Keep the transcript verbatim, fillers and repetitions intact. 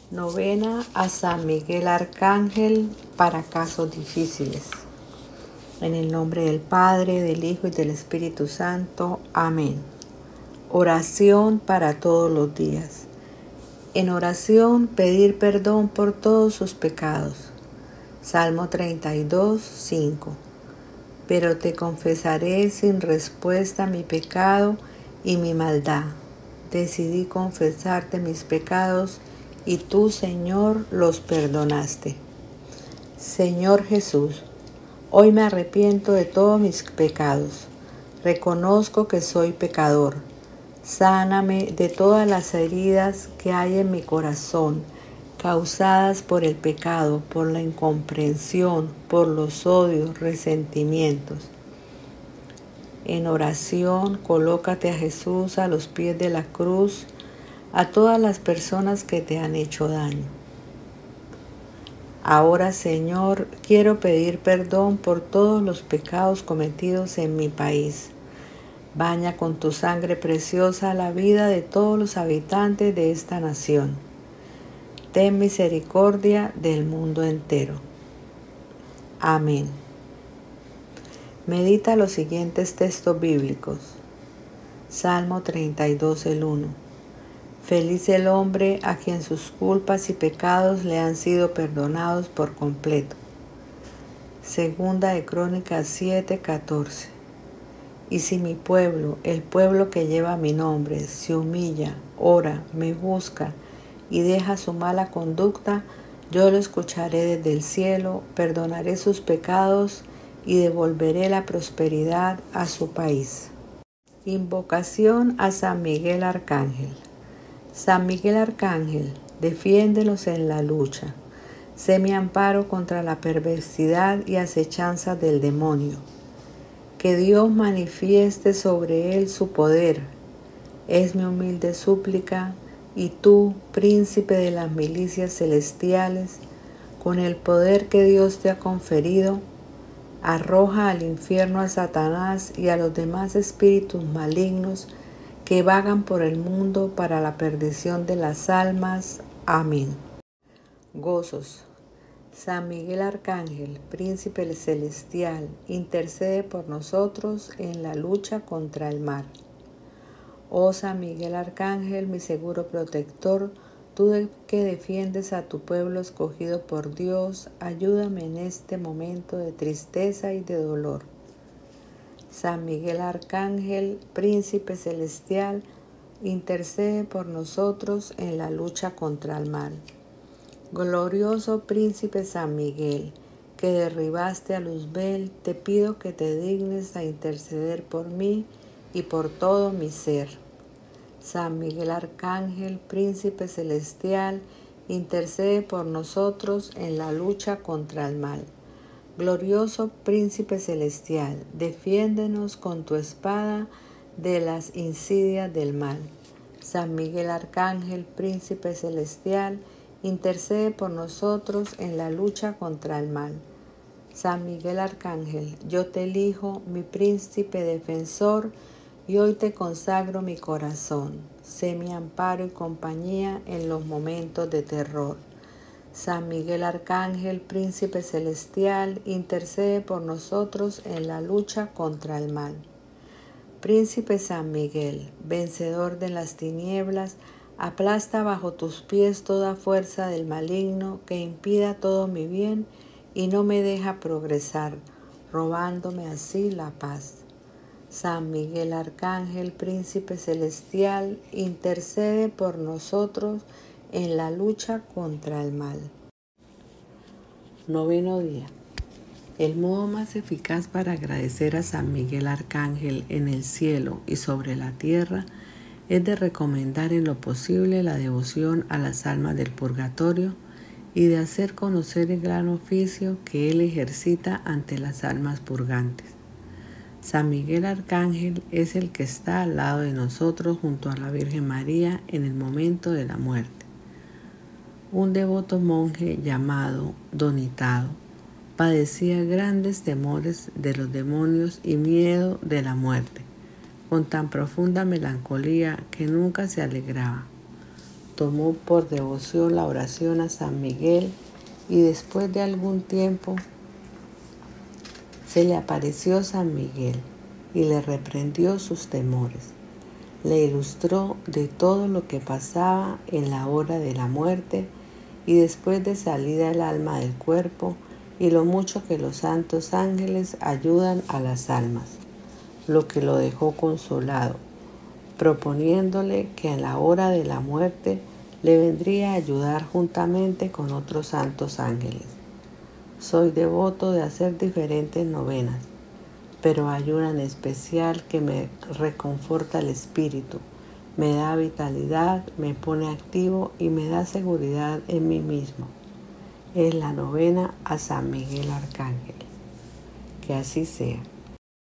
Novena a San Miguel Arcángel para casos difíciles. En el nombre del Padre, del Hijo y del Espíritu Santo. Amén. Oración para todos los días. En oración pedir perdón por todos sus pecados. Salmo treinta y dos, cinco. Pero te confesaré sin respuesta mi pecado y mi maldad. Decidí confesarte mis pecados y tú, Señor, los perdonaste. Señor Jesús, hoy me arrepiento de todos mis pecados. Reconozco que soy pecador. Sáname de todas las heridas que hay en mi corazón, causadas por el pecado, por la incomprensión, por los odios, resentimientos. En oración, colócate a Jesús a los pies de la cruz, a todas las personas que te han hecho daño. Ahora, Señor, quiero pedir perdón por todos los pecados cometidos en mi país. Baña con tu sangre preciosa la vida de todos los habitantes de esta nación. Ten misericordia del mundo entero. Amén. Medita los siguientes textos bíblicos. Salmo treinta y dos, el uno. Feliz el hombre a quien sus culpas y pecados le han sido perdonados por completo. Segunda de Crónicas siete, catorce. Y si mi pueblo, el pueblo que lleva mi nombre, se humilla, ora, me busca y deja su mala conducta, yo lo escucharé desde el cielo, perdonaré sus pecados y devolveré la prosperidad a su país. Invocación a San Miguel Arcángel. San Miguel Arcángel, defiéndelos en la lucha. Sé mi amparo contra la perversidad y acechanza del demonio. Que Dios manifieste sobre él su poder. Es mi humilde súplica, y tú, príncipe de las milicias celestiales, con el poder que Dios te ha conferido, arroja al infierno a Satanás y a los demás espíritus malignos que vagan por el mundo para la perdición de las almas. Amén. Gozos. San Miguel Arcángel, príncipe celestial, intercede por nosotros en la lucha contra el mal. Oh San Miguel Arcángel, mi seguro protector, tú que defiendes a tu pueblo escogido por Dios, ayúdame en este momento de tristeza y de dolor. San Miguel Arcángel, príncipe celestial, intercede por nosotros en la lucha contra el mal. Glorioso príncipe San Miguel, que derribaste a Luzbel, te pido que te dignes a interceder por mí y por todo mi ser. San Miguel Arcángel, príncipe celestial, intercede por nosotros en la lucha contra el mal. Glorioso príncipe celestial, defiéndenos con tu espada de las insidias del mal. San Miguel Arcángel, príncipe celestial, intercede por nosotros en la lucha contra el mal. San Miguel Arcángel, yo te elijo, mi príncipe defensor, y hoy te consagro mi corazón. Sé mi amparo y compañía en los momentos de terror. San Miguel Arcángel, príncipe celestial, intercede por nosotros en la lucha contra el mal. Príncipe San Miguel, vencedor de las tinieblas, aplasta bajo tus pies toda fuerza del maligno que impida todo mi bien y no me deja progresar, robándome así la paz. San Miguel Arcángel, príncipe celestial, intercede por nosotros en la lucha contra el mal. Noveno día. El modo más eficaz para agradecer a San Miguel Arcángel en el cielo y sobre la tierra es de recomendar en lo posible la devoción a las almas del purgatorio y de hacer conocer el gran oficio que él ejercita ante las almas purgantes. San Miguel Arcángel es el que está al lado de nosotros junto a la Virgen María en el momento de la muerte. Un devoto monje llamado Donitado padecía grandes temores de los demonios y miedo de la muerte, con tan profunda melancolía que nunca se alegraba. tomó por devoción la oración a San Miguel y después de algún tiempo se le apareció San Miguel y le reprendió sus temores. Le ilustró de todo lo que pasaba en la hora de la muerte y después de salida el alma del cuerpo y lo mucho que los santos ángeles ayudan a las almas, lo que lo dejó consolado, proponiéndole que a la hora de la muerte le vendría a ayudar juntamente con otros santos ángeles. Soy devoto de hacer diferentes novenas, pero hay una en especial que me reconforta el espíritu, me da vitalidad, me pone activo y me da seguridad en mí mismo. Es la novena a San Miguel Arcángel. Que así sea.